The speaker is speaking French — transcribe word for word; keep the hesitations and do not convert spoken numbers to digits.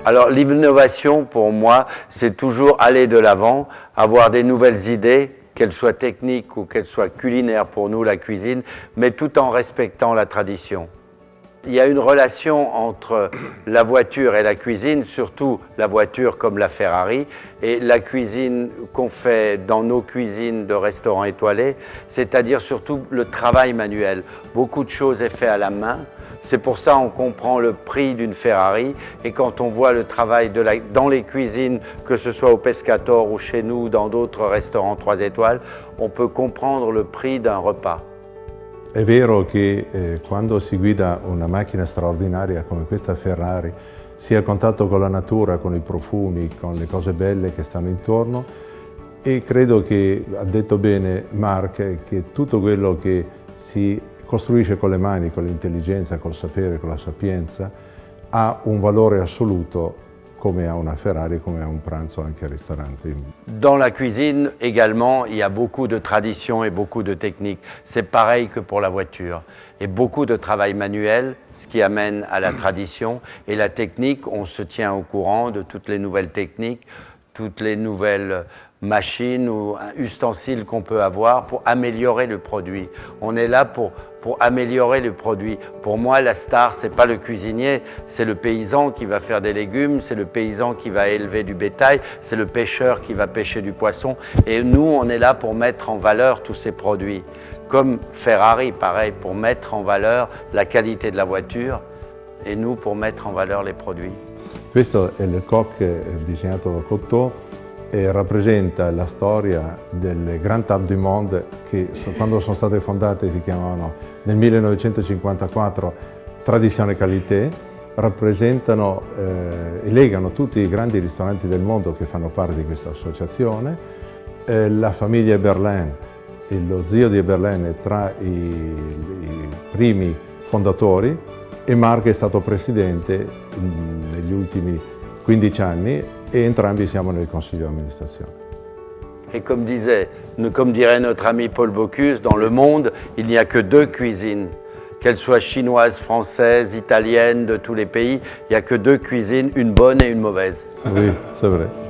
Alors l'innovation, pour moi, c'est toujours aller de l'avant, avoir des nouvelles idées, qu'elles soient techniques ou qu'elles soient culinaires pour nous, la cuisine, mais tout en respectant la tradition. Il y a une relation entre la voiture et la cuisine, surtout la voiture comme la Ferrari, et la cuisine qu'on fait dans nos cuisines de restaurants étoilés, c'est-à-dire surtout le travail manuel. Beaucoup de choses est fait à la main. C'est pour ça qu'on comprend le prix d'une Ferrari, et quand on voit le travail de la, dans les cuisines, que ce soit au Pescator ou chez nous, dans d'autres restaurants trois étoiles, on peut comprendre le prix d'un repas. È vero che eh, quando si guida una macchina straordinaria come questa Ferrari, si è a contatto con la natura, con i profumi, con le cose belle che stanno intorno, e credo che, ha detto bene Marc, che tutto quello che si costruisce con le mani, con l'intelligenza, col sapere, con la sapienza, ha un valore assoluto come a una Ferrari, come a un pranzo anche al ristorante. Dans la cuisine également, il y a beaucoup de traditions et beaucoup de techniques. C'est pareil que pour la voiture. Et beaucoup de travail manuel, ce qui amène à la tradition. Et la technique, on se tient au courant de toutes les nouvelles techniques, toutes les nouvelles machines ou ustensiles qu'on peut avoir pour améliorer le produit. On est là pour, pour améliorer le produit. Pour moi, la star, c'est pas le cuisinier, c'est le paysan qui va faire des légumes, c'est le paysan qui va élever du bétail, c'est le pêcheur qui va pêcher du poisson. Et nous, on est là pour mettre en valeur tous ces produits. Comme Ferrari, pareil, pour mettre en valeur la qualité de la voiture, et nous pour mettre en valeur les produits. Questo è il coque disegnato da Cotteau e rappresenta la storia delle Grand Table du Monde che quando sono state fondate si chiamavano nel millenovecentocinquantaquattro Tradizione Qualité, rappresentano eh, e legano tutti i grandi ristoranti del mondo che fanno parte di questa associazione. Eh, la famiglia Eberlen e lo zio di Eberlen è tra i, i primi fondatori, e Marc è stato presidente negli ultimi quindici anni e entrambi siamo nel consiglio di amministrazione. Et comme, disait, comme dirait notre ami Paul Bocuse, dans le monde, il n'y a que deux cuisines. Qu'elles soient chinoises, françaises, italiennes, de tous les pays, il n'y a que deux cuisines, une bonne et une mauvaise. Oui, c'est vrai.